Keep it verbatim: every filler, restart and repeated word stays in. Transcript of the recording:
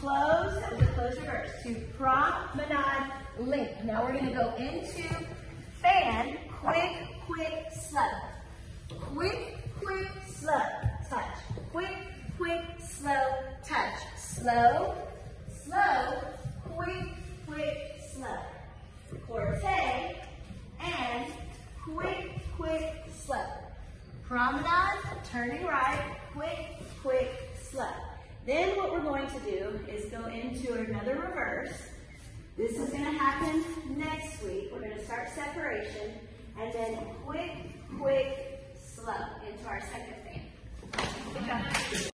close, that was a close reverse, to promenade, link. Now we're gonna go into fan, quick, quick, slow. Quick, quick, slow, touch. Quick, quick, slow, touch. Slow, slow, quick, quick, slow. Corte, and quick, quick, slow. Promenade, turning right, quick, quick, slow. Then what we're going to do is go into another reverse. This is going to happen next week. We're going to start separation, and then quick, quick, slow into our second fan. Good job.